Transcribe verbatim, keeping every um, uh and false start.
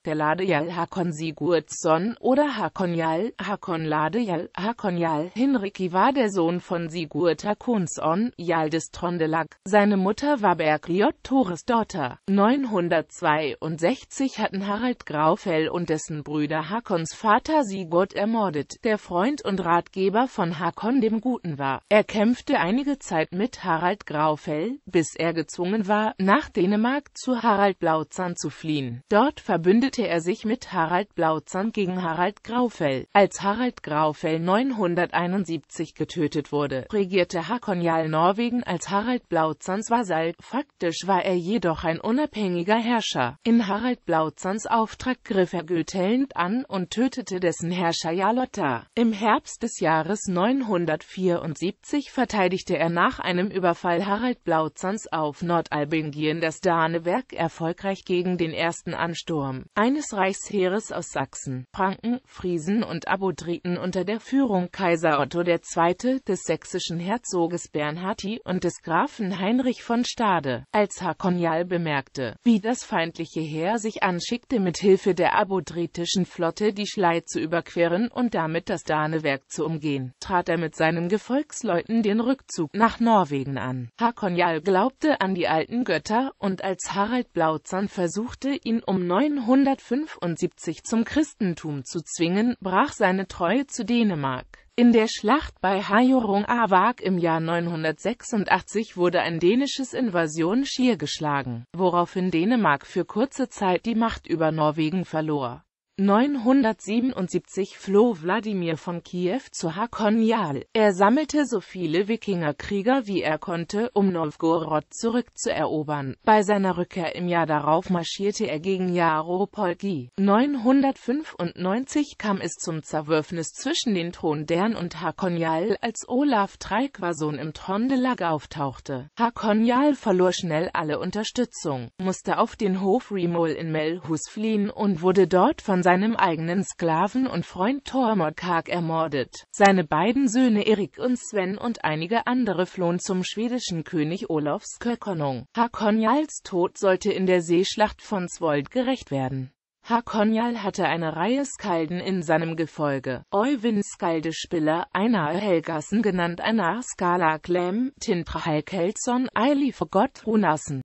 der Ladejal Hakon Sigurdsson oder Hakon Jarl, Hakon Ladejal, Hakon Jarl Hinriki war der Sohn von Sigurd Hakonsson, Jarl des Trondelag. Seine Mutter war Bergljot Thoresdotter. neunhundertzweiundsechzig hatten Harald Graufell und dessen Brüder Hakons Vater Sigurd ermordet, der Freund und Ratgeber von Hakon dem Guten war. Er kämpfte einige Zeit mit Harald Graufell, bis er gezwungen war, nach Dänemark zu Harald Blautzahn zu fliehen. Dort verbündete er sich mit Harald Blautzahn gegen Harald Graufell. Als Harald Graufell neunhunderteinundsiebzig getötet wurde, regierte Hakon Jarl Norwegen als Harald Blautzahns Vasall. Faktisch war er jedoch ein unabhängiger Herrscher. In Harald Blautzahns Auftrag griff er Gøtelund an und tötete dessen Herrscher Jarl Ottar. Im Herbst des Jahres neunhundertvierundsiebzig verteidigte er nach einem Überfall Harald Blautzahns auf Nordalbingien das Danewerk erfolgreich gegen den ersten Ansturm eines Reichsheeres aus Sachsen, Franken, Friesen und Abodriten unter der Führung Kaiser Otto der Zweite., des sächsischen Herzoges Bernhard I. und des Grafen Heinrich von Stade. Als Hakon Jarl bemerkte, wie das feindliche Heer sich anschickte, mit Hilfe der abodritischen Flotte die Schlei zu überqueren und damit das Danewerk zu umgehen, trat er mit seinen Gefolgsleuten den Rückzug nach Norwegen an. Hakon Jarl glaubte an die alten Götter, und als Harald Blautzahn versuchte, ihn um neunhundertfünfundsiebzig zum Christentum zu zwingen, brach seine Treue zu Dänemark. In der Schlacht bei Hjørungavåg im Jahr neunhundertsechsundachtzig wurde ein dänisches Invasionsheer geschlagen, woraufhin Dänemark für kurze Zeit die Macht über Norwegen verlor. neunhundertsiebenundsiebzig floh Wladimir von Kiew zu Hakon Jarl. Er sammelte so viele Wikingerkrieger wie er konnte, um Novgorod zurückzuerobern. Bei seiner Rückkehr im Jahr darauf marschierte er gegen Yaropolki. neunhundertfünfundneunzig kam es zum Zerwürfnis zwischen den Throndern und Hakon Jarl, als Olaf Tryggvason im Trondelag auftauchte. Hakon Jarl verlor schnell alle Unterstützung, musste auf den Hof Rimol in Melhus fliehen und wurde dort von seinem eigenen Sklaven und Freund Tormod karg ermordet. Seine beiden Söhne Erik und Sven und einige andere flohen zum schwedischen König Olofs Kökonung. Hakon Jarls Tod sollte in der Seeschlacht von Svold gerächt werden. Hakon Jarl hatte eine Reihe Skalden in seinem Gefolge. Øyvind Skaldespiller, Einar Helgason genannt Einar Skallaglam, Tindra Helkelsson, Eilif Gott Runarsson,